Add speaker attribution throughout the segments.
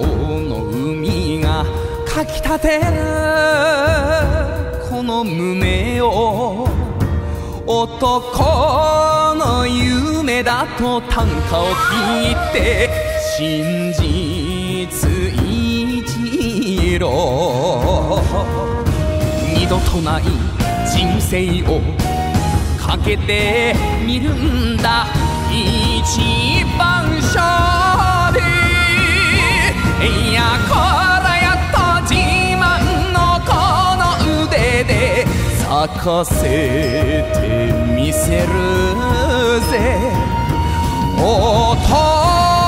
Speaker 1: の海がかきたてるこの胸を男の夢だと短歌を聞いて真実一路二度とない人生をかけてみるんだ一番勝負いやこらやっと自慢のこの腕で咲かせてみせるぜ男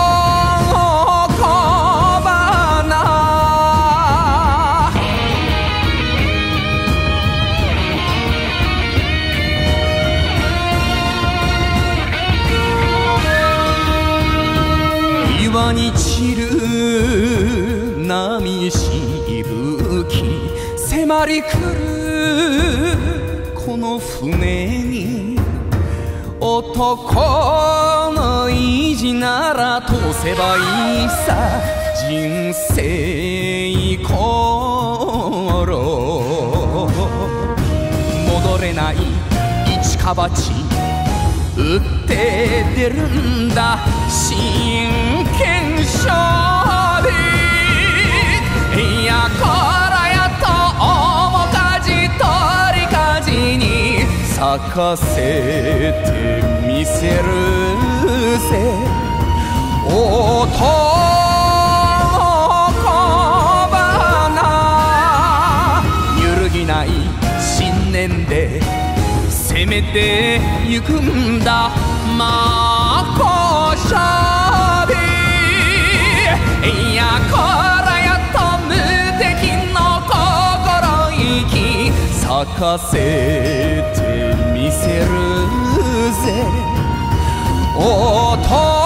Speaker 1: 岩に散る波しぶき迫り来るこの船に男の意地なら通せばいいさ人生ころ戻れない一か八打って出るんだ真剣勝負いやこらやと面かじ取りかじに咲かせてみせるぜ男花揺るぎない信念で攻めてゆくんだ真っ向勝負いやこらやっと無敵の心意気咲かせてみせるぜ男